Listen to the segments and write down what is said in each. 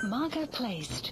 Marker placed.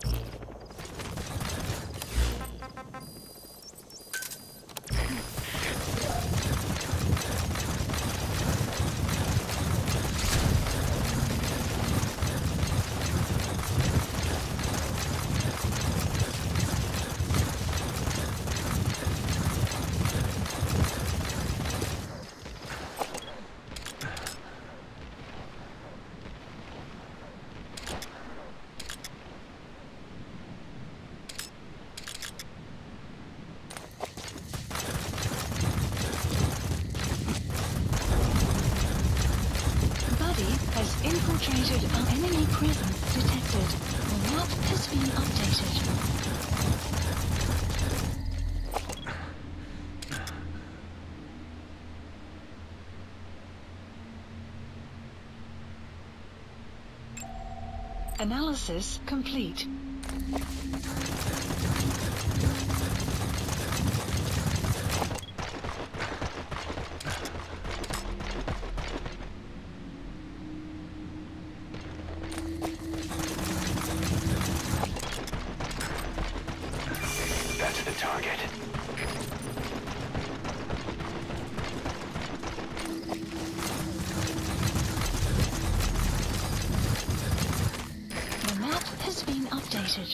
Infiltrated our enemy presence detected. The map has been updated. Analysis complete. That's the target. The map has been updated.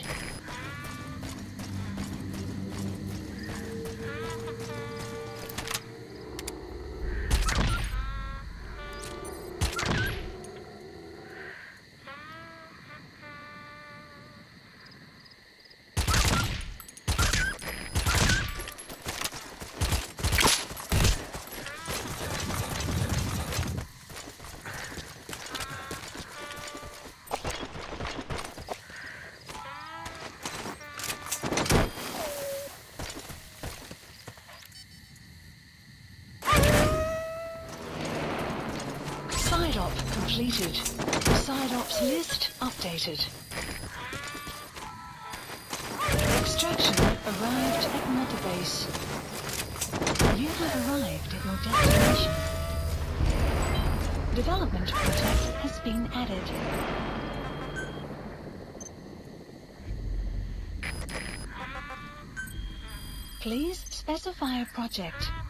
Side op completed. Side ops list updated. Extraction arrived at Mother Base. You have arrived at your destination. Development project has been added. Please specify a project.